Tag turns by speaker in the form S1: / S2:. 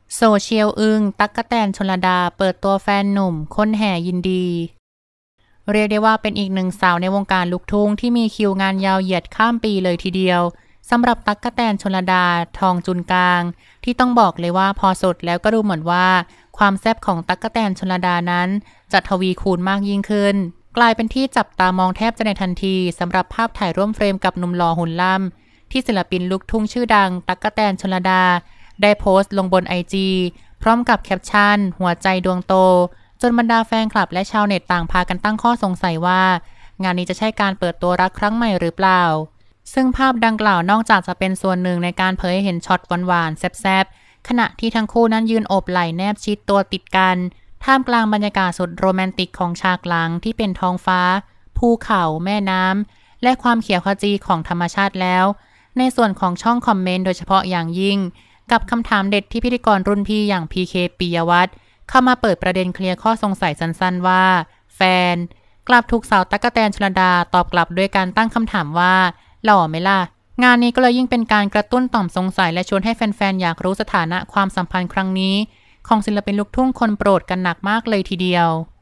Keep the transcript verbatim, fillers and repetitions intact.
S1: โซเชียลอึ้งตั๊กแตนชลดาเปิดตัวแฟนหนุ่มคนแห่ยินดีเรียกได้ว่าเป็นอีกหนึ่งสาวในวงการลูกทุ่งที่มีคิวงานยาวเหยียดข้ามปีเลยทีเดียวสำหรับตั๊กแตนชลดาทองจุนกลางที่ต้องบอกเลยว่าพอสดแล้วก็ดูเหมือนว่าความแซ่บของตั๊กแตนชลดานั้นจะทวีคูณมากยิ่งขึ้นกลายเป็นที่จับตามองแทบจะในทันทีสำหรับภาพถ่ายร่วมเฟรมกับหนุ่มหล่อหุ่นล่ำที่ศิลปินลูกทุ่งชื่อดังตั๊กแตนชลดาได้โพสต์ลงบน ไอ จี พร้อมกับแคปชั่นหัวใจดวงโตจนบรรดาแฟนคลับและชาวเน็ตต่างพากันตั้งข้อสงสัยว่างานนี้จะใช่การเปิดตัวรักครั้งใหม่หรือเปล่าซึ่งภาพดังกล่าวนอกจากจะเป็นส่วนหนึ่งในการเผยให้เห็นช็อตหวานๆแซ่บๆขณะที่ทั้งคู่นั้นยืนโอบไหล่แนบชิดตัวติดกันท่ามกลางบรรยากาศสุดโรแมนติกของฉากหลังที่เป็นท้องฟ้าภูเขาแม่น้ำและความเขียวขจีของธรรมชาติแล้วในส่วนของช่องคอมเมนต์โดยเฉพาะอย่างยิ่งกับคำถามเด็ดที่พิธีกรรุ่นพี่อย่าง พี เค ปิยวัฒน์เข้ามาเปิดประเด็นเคลียร์ข้อสงสัยสั้นๆว่าแฟนกลับถูกสาวตั๊กแตนชลดาตอบกลับด้วยการตั้งคำถามว่าหล่อไหมล่ะงานนี้ก็เลยยิ่งเป็นการกระตุ้นต่อมสงสัยและชวนให้แฟนๆอยากรู้สถานะความสัมพันธ์ครั้งนี้ของศิลปินลูกทุ่งคนโปรดกันหนักมากเลยทีเดียว